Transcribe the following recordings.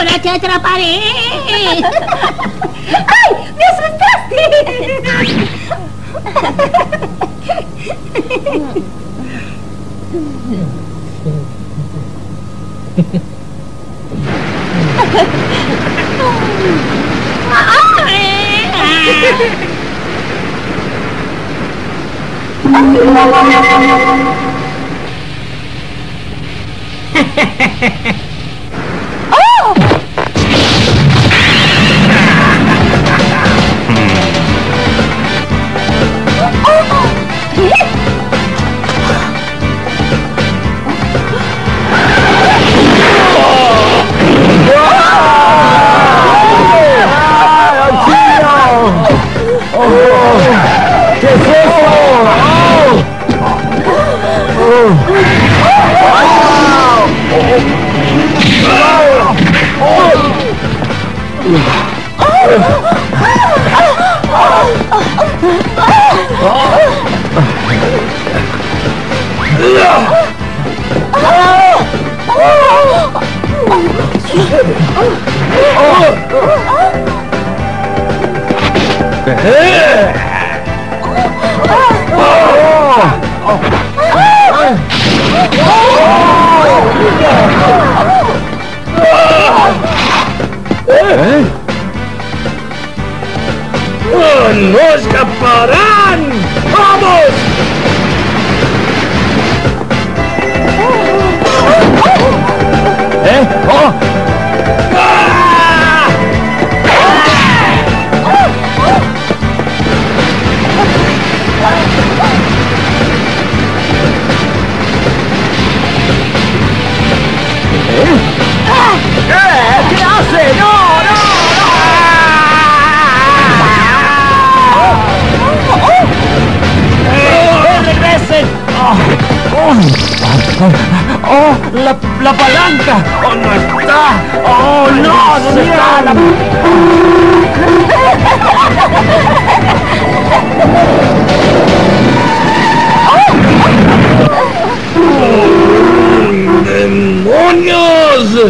¡Te atraparé! ¡Ay! ¡Me asustaste! ¿Qué es eso? ¡No escaparán! ¡Vamos! ¿Qué hace? ¡No! ¡Regresen! ¡Oh! ¡La palanca! ¡Oh, no está! ¡Oh, no! ¿Dónde está la... ¡Demonios!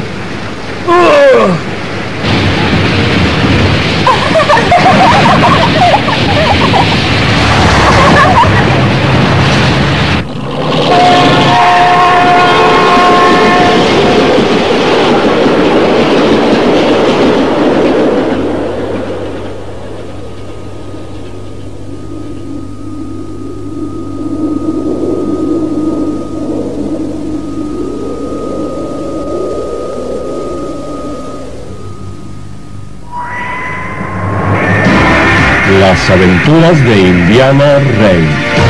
Las aventuras de Indiana Rey.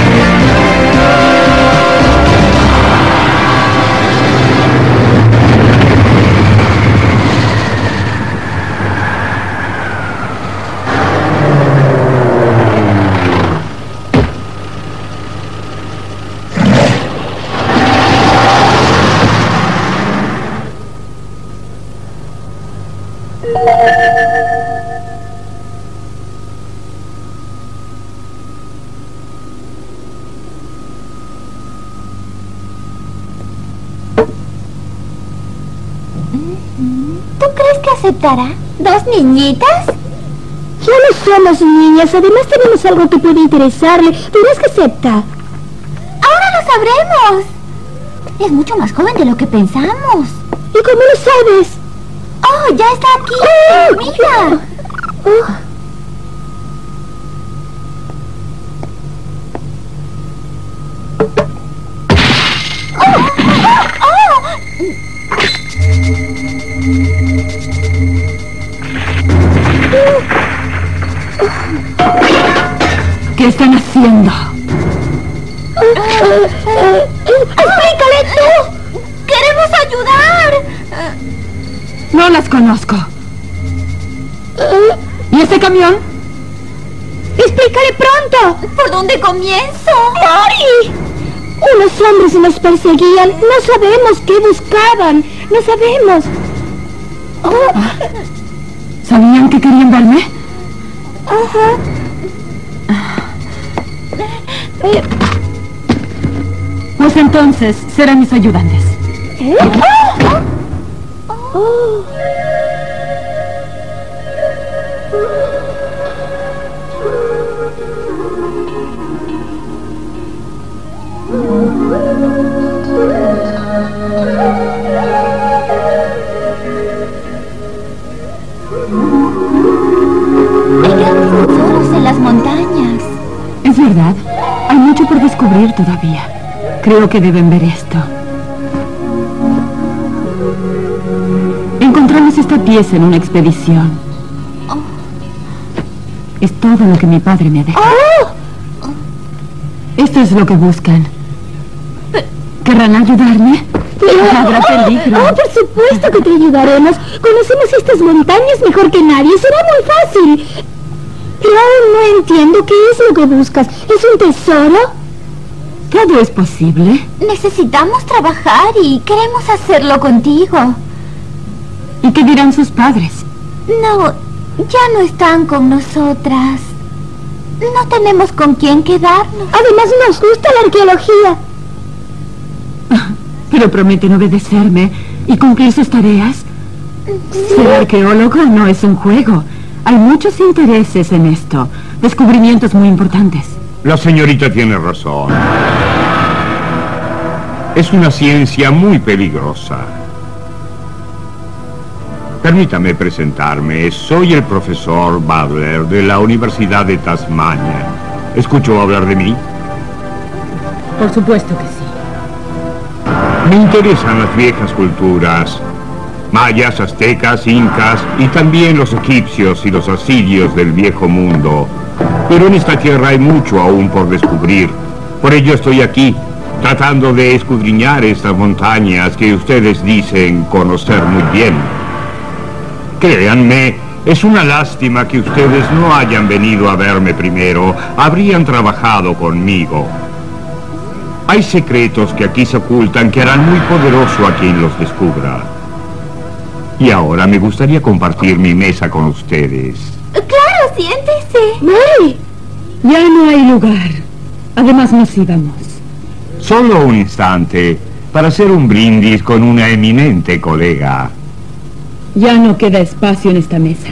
¿Tú crees que aceptará? ¿Dos niñitas? Ya no somos niñas, además tenemos algo que puede interesarle. Verás que acepta. ¡Ahora lo sabremos! Es mucho más joven de lo que pensamos. ¿Y cómo lo sabes? ¡Oh, ya está aquí! ¡Oh! ¡Mira! Oh. ¿Qué están haciendo? ¡Explícale tú! ¡Queremos ayudar! No las conozco. ¿Y este camión? ¡Explícale pronto! ¿Por dónde comienzo? ¡Mari! Unos hombres nos perseguían. No sabemos qué buscaban. No sabemos. ¿Sabían que querían verme? Ajá. Pues entonces serán mis ayudantes. Oh. verdad. Hay mucho por descubrir todavía. Creo que deben ver esto. Encontramos esta pieza en una expedición. Es todo lo que mi padre me ha dejado. Esto es lo que buscan. ¿Querrán ayudarme? Habrá peligro. Por supuesto que te ayudaremos. Conocemos estas montañas mejor que nadie. Será muy fácil. Pero aún no entiendo qué es lo que buscas. ¿Es un tesoro? Todo es posible. Necesitamos trabajar y queremos hacerlo contigo. ¿Y qué dirán sus padres? No, ya no están con nosotras. No tenemos con quién quedarnos. Además nos gusta la arqueología. Pero prometen obedecerme y cumplir sus tareas. Ser arqueólogo no es un juego. Hay muchos intereses en esto. Descubrimientos muy importantes. La señorita tiene razón. Es una ciencia muy peligrosa. Permítame presentarme. Soy el profesor Butler de la Universidad de Tasmania. ¿Escuchó hablar de mí? Por supuesto que sí. Me interesan las viejas culturas. Mayas, aztecas, incas y también los egipcios y los asirios del viejo mundo. Pero en esta tierra hay mucho aún por descubrir. Por ello estoy aquí, tratando de escudriñar estas montañas que ustedes dicen conocer muy bien. Créanme, es una lástima que ustedes no hayan venido a verme primero. Habrían trabajado conmigo. Hay secretos que aquí se ocultan que harán muy poderoso a quien los descubra. Y ahora me gustaría compartir mi mesa con ustedes. Claro, siéntese. ¡Mary! Ya no hay lugar. Además nos íbamos. Solo un instante para hacer un brindis con una eminente colega. Ya no queda espacio en esta mesa.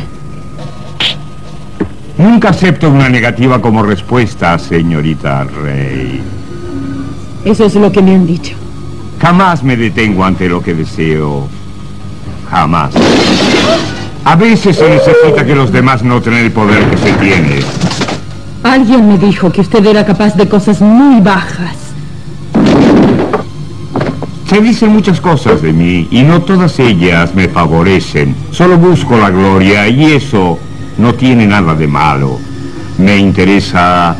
Nunca acepto una negativa como respuesta, señorita Rey. Eso es lo que me han dicho. Jamás me detengo ante lo que deseo. Jamás. A veces se necesita que los demás noten el poder que se tiene. Alguien me dijo que usted era capaz de cosas muy bajas. Se dicen muchas cosas de mí y no todas ellas me favorecen. Solo busco la gloria y eso no tiene nada de malo. Me interesa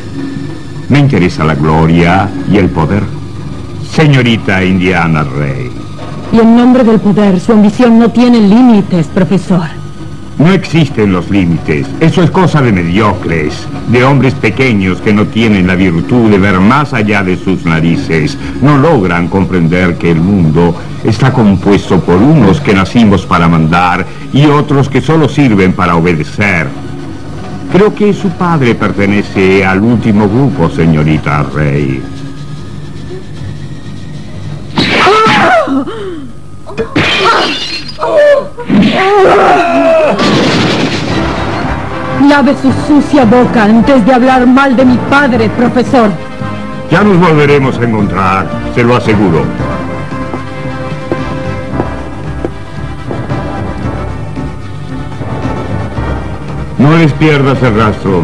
la gloria y el poder. Señorita Indiana Rey. Y en nombre del poder, su ambición no tiene límites, profesor. No existen los límites. Eso es cosa de mediocres, de hombres pequeños que no tienen la virtud de ver más allá de sus narices. No logran comprender que el mundo está compuesto por unos que nacimos para mandar y otros que solo sirven para obedecer. Creo que su padre pertenece al último grupo, señorita Rey. Lave su sucia boca antes de hablar mal de mi padre, profesor. Ya nos volveremos a encontrar, se lo aseguro. No les pierdas el rastro.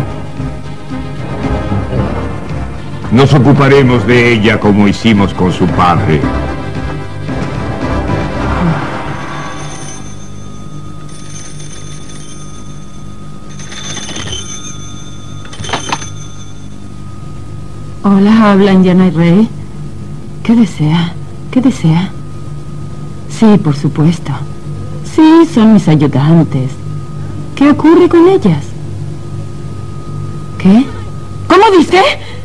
Nos ocuparemos de ella como hicimos con su padre. Hola, habla Indiana Rey. ¿Qué desea? ¿Qué desea? Sí, por supuesto. Sí, son mis ayudantes. ¿Qué ocurre con ellas? ¿Qué? ¿Cómo dice?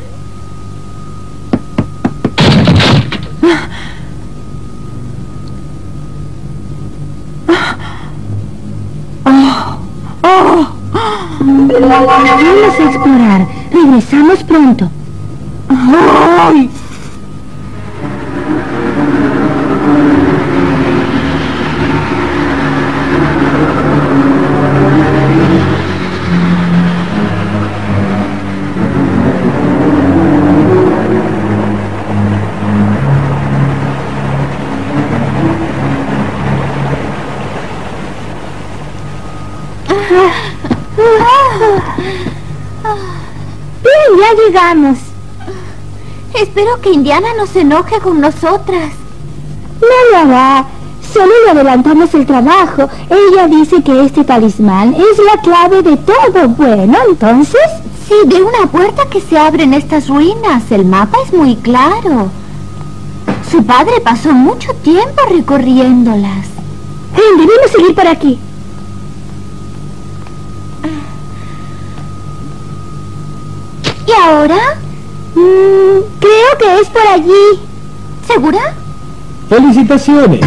Vamos a explorar. Regresamos pronto. ¡Ay! Bien, ya llegamos. Espero que Indiana no se enoje con nosotras. No lo hará. Solo le adelantamos el trabajo. Ella dice que este talismán es la clave de todo. Bueno, entonces... Sí, de una puerta que se abre en estas ruinas. El mapa es muy claro. Su padre pasó mucho tiempo recorriéndolas. Debemos seguir por aquí. ¿Y ahora? Creo que es por allí. ¿Segura? ¡Felicitaciones!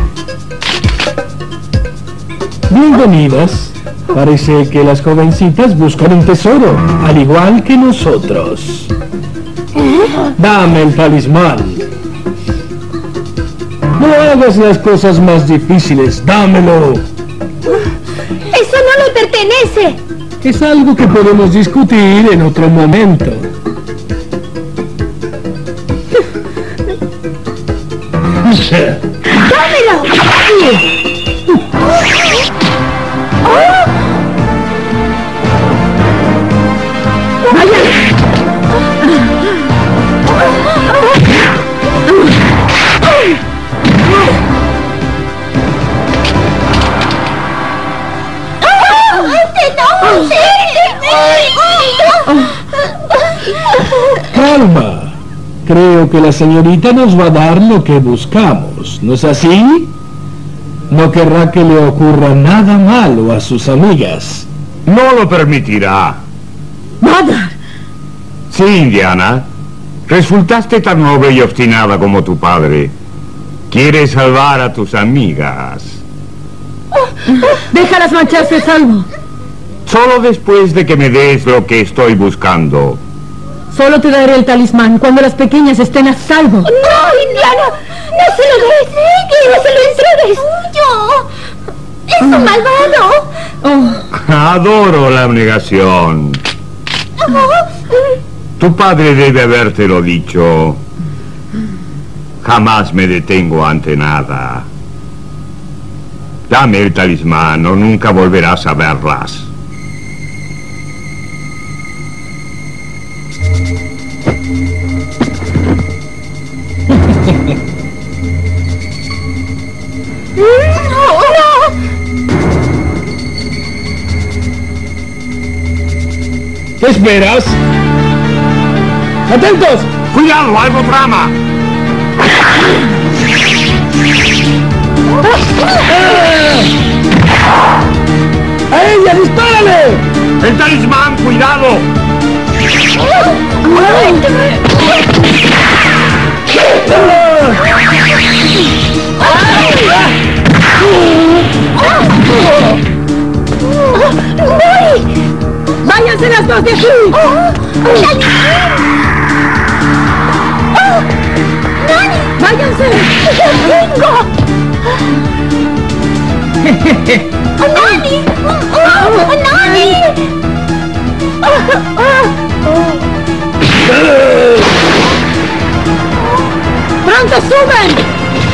Bienvenidas. Parece que las jovencitas buscan un tesoro, al igual que nosotros. Dame el talismán. No hagas las cosas más difíciles, dámelo. Eso no le pertenece. Es algo que podemos discutir en otro momento. ¡Dámelo! Calma. Creo que la señorita nos va a dar lo que buscamos, ¿no es así? No querrá que le ocurra nada malo a sus amigas. No lo permitirá. ¡Mother! Sí, Indiana. Resultaste tan noble y obstinada como tu padre. Quieres salvar a tus amigas. Déjalas marcharse a salvo. Solo después de que me des lo que estoy buscando. Solo te daré el talismán cuando las pequeñas estén a salvo. ¡No, Indiana! ¡No se lo des! ¡Que no se lo entregues! ¡Yo! ¡Es un malvado! Oh, Adoro la abnegación. Tu padre debe habértelo dicho. Jamás me detengo ante nada. Dame el talismán o nunca volverás a verlas. ¿Qué esperas? ¡Atentos! ¡Cuidado! ¡Algo trama! ¡A ella, dispárale! ¡El talismán! ¡Cuidado! ¡váyanse las dos de aquí! ¡váyanse! ¡Nani! ¡Nani! ¡Pronto suben!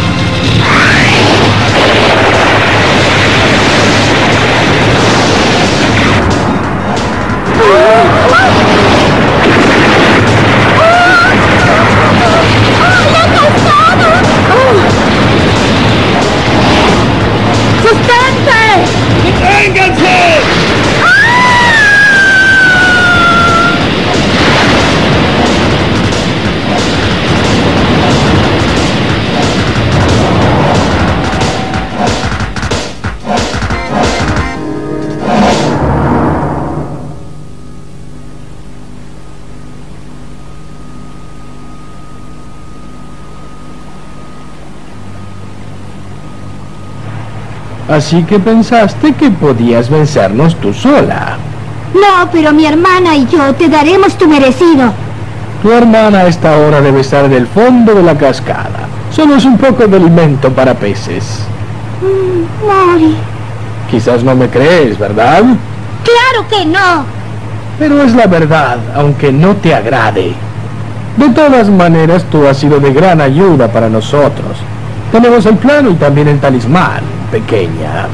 Así que pensaste que podías vencernos tú sola. No, pero mi hermana y yo te daremos tu merecido. Tu hermana a esta hora debe estar en el fondo de la cascada. Solo es un poco de alimento para peces. Mori. Quizás no me crees, ¿verdad? ¡Claro que no! Pero es la verdad, aunque no te agrade. De todas maneras, tú has sido de gran ayuda para nosotros. Tenemos el plano y también el talismán, pequeña.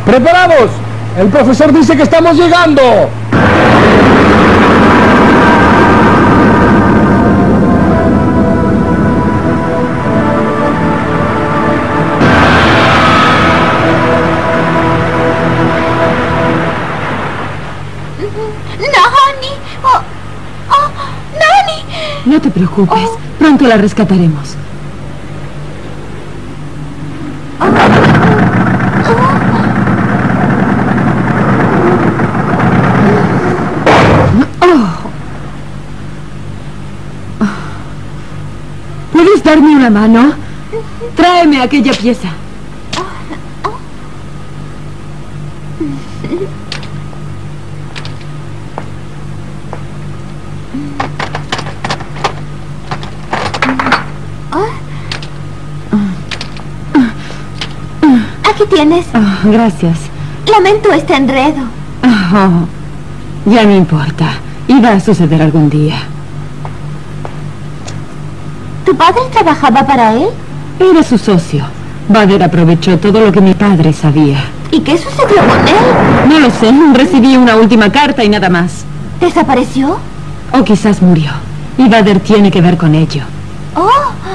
¡Preparados! El profesor dice que estamos llegando. ¡Nani! ¡Nani! No te preocupes, pronto la rescataremos. ¿Puedes darme una mano? Tráeme aquella pieza. Aquí tienes. Gracias. Lamento este enredo. Ya no importa. Iba a suceder algún día. ¿Tu padre trabajaba para él? Era su socio. Vader aprovechó todo lo que mi padre sabía. ¿Y qué sucedió con él? No lo sé. Recibí una última carta y nada más. ¿Desapareció? O quizás murió. Y Vader tiene que ver con ello. ¡Oh!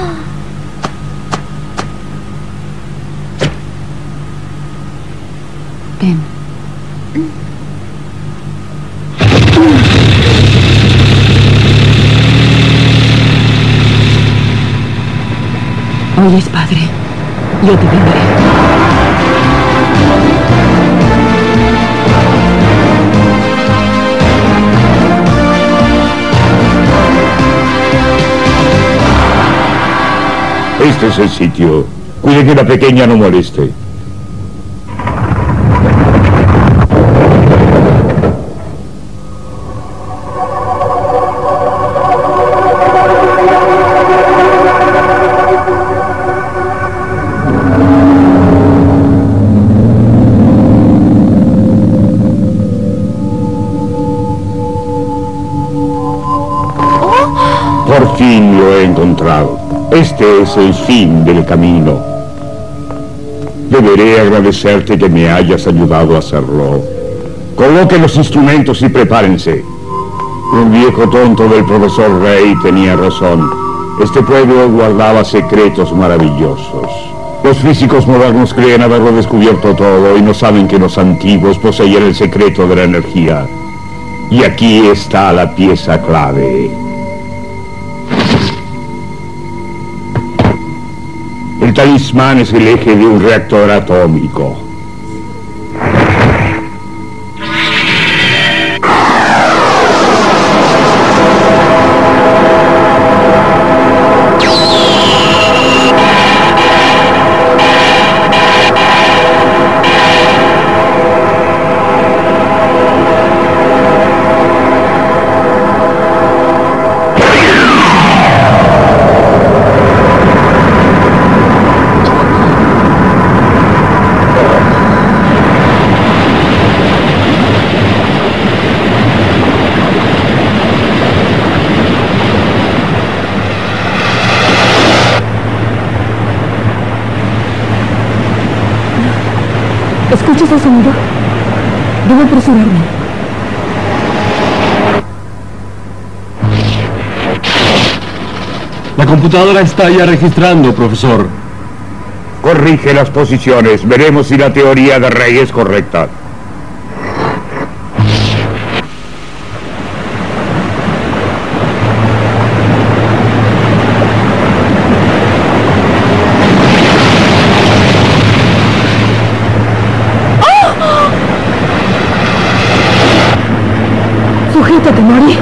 Ven. Oyes, padre. Yo te vendré. Este es el sitio. Cuide que la pequeña no moleste. Por fin lo he encontrado. Este es el fin del camino. Deberé agradecerte que me hayas ayudado a hacerlo. Coloquen los instrumentos y prepárense. Un viejo tonto del profesor Rey tenía razón. Este pueblo guardaba secretos maravillosos. Los físicos modernos creen haberlo descubierto todo y no saben que los antiguos poseían el secreto de la energía. Y aquí está la pieza clave. El talismán es el eje de un reactor atómico. ¿Escuchas el sonido? Debo apresurarme. La computadora está ya registrando, profesor. Corrige las posiciones. Veremos si la teoría de Rey es correcta. Sujétate, Mori.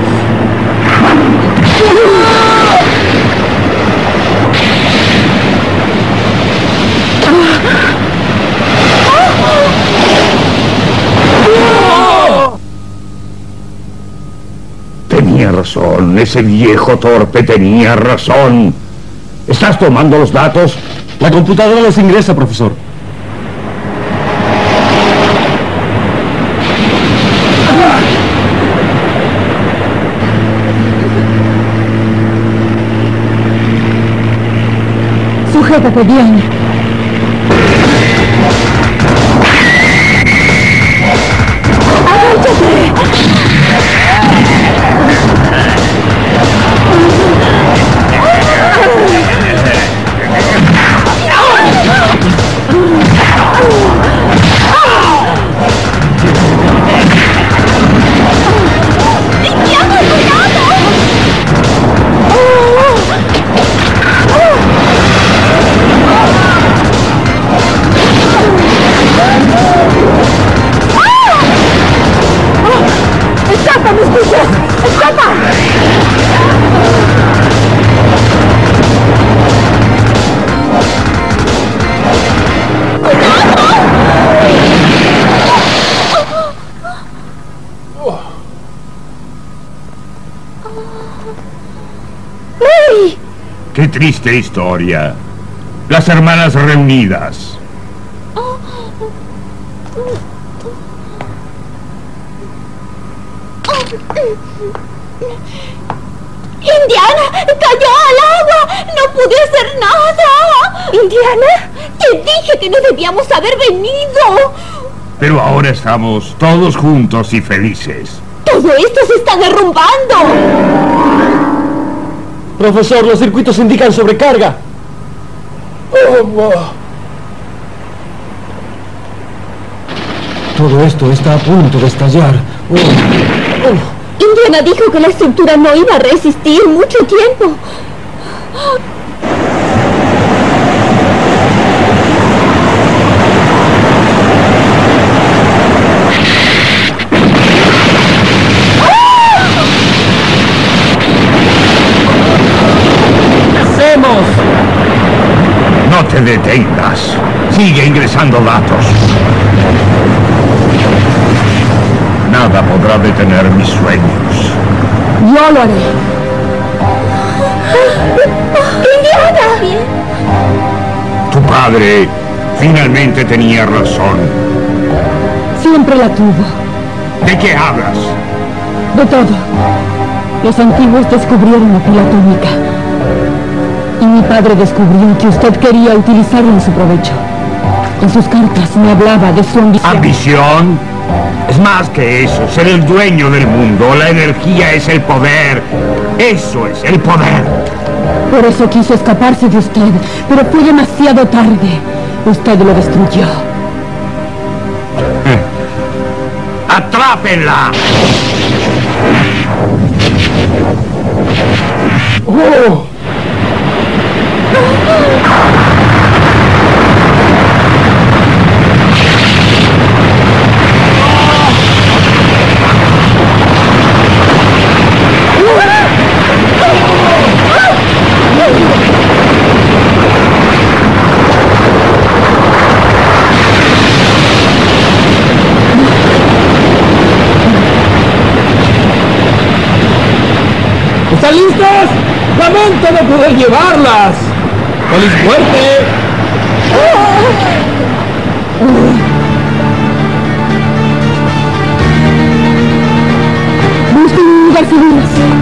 Tenía razón. Ese viejo torpe tenía razón. ¿Estás tomando los datos? La computadora los ingresa, profesor. Sujétate bien. triste historia. Las hermanas reunidas. ¡Indiana! ¡Cayó al agua! ¡No pude hacer nada! ¡Indiana! ¡Te dije que no debíamos haber venido! Pero ahora estamos todos juntos y felices. ¡Todo esto se está derrumbando! Profesor, los circuitos indican sobrecarga. Todo esto está a punto de estallar. Indiana dijo que la estructura no iba a resistir mucho tiempo. ¿Qué hacemos? No te detengas. Sigue ingresando datos. Nada podrá detener mis sueños. Yo lo haré. ¡Indiana! Tu padre finalmente tenía razón. Siempre la tuvo. ¿De qué hablas? De todo. Los antiguos descubrieron la pila atómica. Y mi padre descubrió que usted quería utilizarla en su provecho. En sus cartas me hablaba de su ambición. ¿Ambición? Es más que eso, ser el dueño del mundo. La energía es el poder. Eso es el poder. Por eso quiso escaparse de usted, pero fue demasiado tarde. Usted lo destruyó. ¡Atrápenla! ¡Oh! ¿Están listos? ¡Lamento no poder llevarlas! ¡Feliz muerte! Busquen un lugar seguro.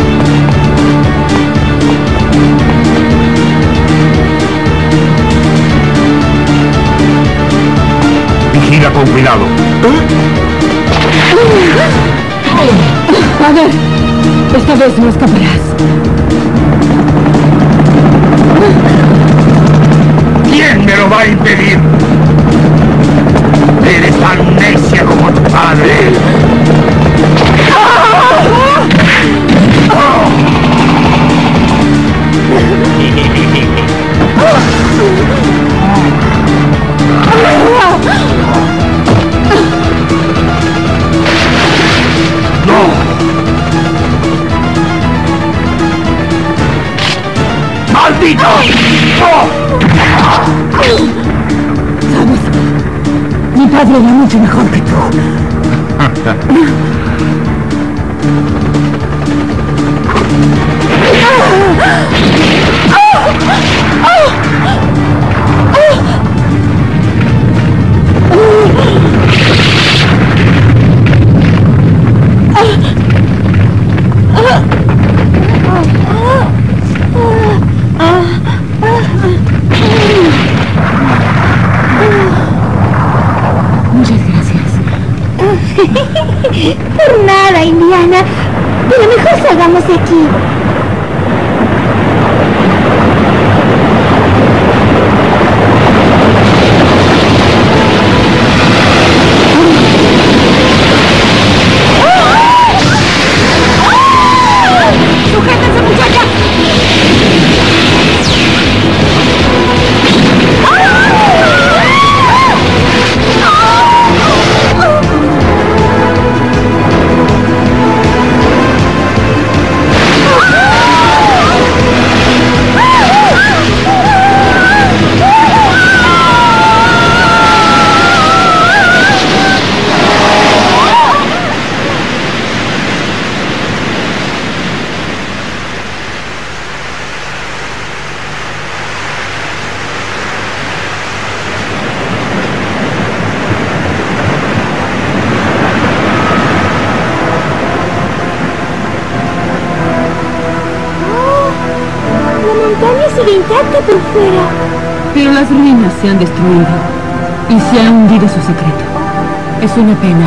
Vigila con cuidado. A ver, esta vez no escaparás. ¿Quién me lo va a impedir? Eres tan necia como tu padre. ¡Maldito! ¿Sabes? Mi padre era mucho mejor que tú. Muchas gracias. Por nada, Indiana. Pero mejor salgamos de aquí. ¡Sujétense, muchachas! ¡Ah! sigue intacta por fuera. Pero las ruinas se han destruido y se ha hundido su secreto. Es una pena.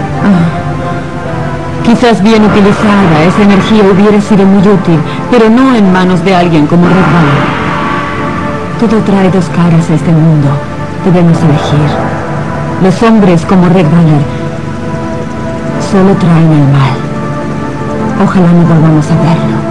Quizás bien utilizada, esa energía hubiera sido muy útil, pero no en manos de alguien como Red Valor. Todo trae dos caras a este mundo. Debemos elegir. Los hombres como Red Valor solo traen el mal. Ojalá no volvamos a verlo.